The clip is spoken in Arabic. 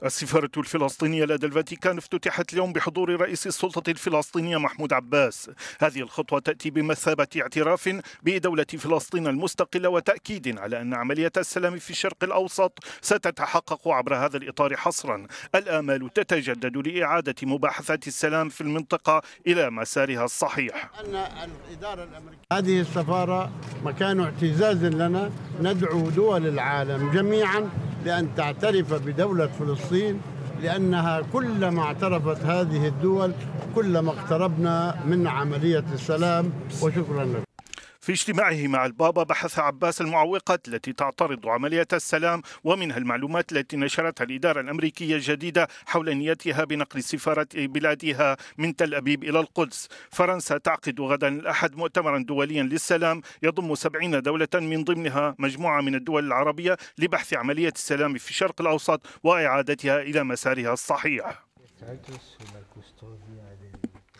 السفارة الفلسطينية لدى الفاتيكان افتتحت اليوم بحضور رئيس السلطة الفلسطينية محمود عباس. هذه الخطوة تأتي بمثابة اعتراف بدولة فلسطين المستقلة وتأكيد على أن عملية السلام في الشرق الأوسط ستتحقق عبر هذا الإطار حصرا. الآمال تتجدد لإعادة مباحثات السلام في المنطقة إلى مسارها الصحيح. أن الإدارة الأمريكية هذه السفارة مكان اعتزاز لنا، ندعو دول العالم جميعا بأن تعترف بدولة فلسطين، لأنها كلما اعترفت هذه الدول كلما اقتربنا من عملية السلام. وشكرا لكم. في اجتماعه مع البابا بحث عباس المعوقات التي تعترض عملية السلام، ومنها المعلومات التي نشرتها الإدارة الأمريكية الجديدة حول نيتها بنقل سفارة بلادها من تل أبيب إلى القدس. فرنسا تعقد غدا الأحد مؤتمرا دوليا للسلام يضم 70 دولة من ضمنها مجموعة من الدول العربية لبحث عملية السلام في الشرق الأوسط وإعادتها إلى مسارها الصحيح.